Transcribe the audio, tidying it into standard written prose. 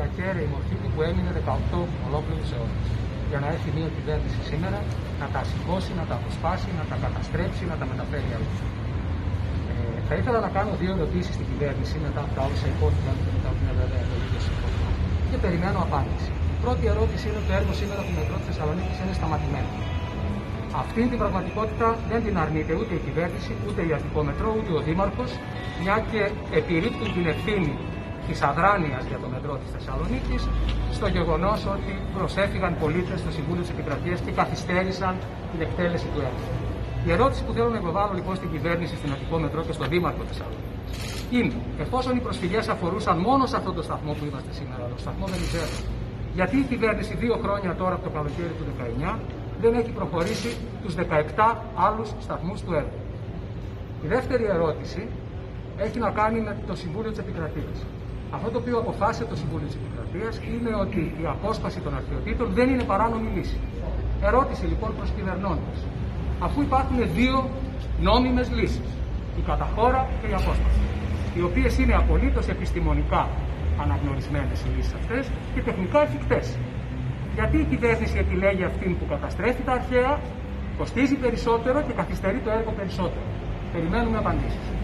ακέραιη μορφή του που έμεινε 18 ολόκληρους αιώνες. Για να έρθει μια κυβέρνηση σήμερα να τα σηκώσει, να τα αποσπάσει, να τα καταστρέψει, να τα μεταφέρει αλλού. Θα ήθελα να κάνω δύο ερωτήσεις στην κυβέρνηση μετά από τα όσα υπόθηκαν και μετά από μια βέβαια εκλογική συμφωνία. Και περιμένω απάντηση. Η πρώτη ερώτηση είναι ότι το έργο σήμερα του μετρό της Θεσσαλονίκης είναι σταματημένο. Αυτή την πραγματικότητα δεν την αρνείται ούτε η κυβέρνηση, ούτε η Αστικό Μετρό, ούτε ο Δήμαρχος, μια και επιρρύπτουν την ευθύνη της αδράνειας για το μετρό της Θεσσαλονίκης στο γεγονός ότι προσέφυγαν πολίτες στο Συμβούλιο της Επικρατείας και καθυστέρησαν την εκτέλεση του έργου. Η ερώτηση που θέλω να υποβάλω λοιπόν στην κυβέρνηση, στην Αστικό Μετρό και στον Δήμαρχο Θεσσαλονίκης είναι, εφόσον οι προσφυγές αφορούσαν μόνο σε αυτόν τον σταθμό που είμαστε σήμερα, το σταθμό Βενιζέλου, γιατί η κυβέρνηση 2 χρόνια τώρα από το καλοκαίρι του 2019 δεν έχει προχωρήσει τους 17 άλλους σταθμούς του έργου. Η δεύτερη ερώτηση έχει να κάνει με το Συμβούλιο της Επικρατείας. Αυτό το οποίο αποφάσισε το Συμβούλιο της Επικρατείας είναι ότι η απόσπαση των αρχαιοτήτων δεν είναι παράνομη λύση. Ερώτηση λοιπόν προς κυβερνώντες. Αφού υπάρχουν δύο νόμιμες λύσεις, η καταχώρα και η απόσπαση, οι οποίες είναι απολύτως επιστημονικά αναγνωρισμένες οι λύσεις αυτές και τεχνικά εφικτές, γιατί η κυβέρνηση επιλέγει αυτήν που καταστρέφει τα αρχαία, κοστίζει περισσότερο και καθυστερεί το έργο περισσότερο? Περιμένουμε απαντήσεις.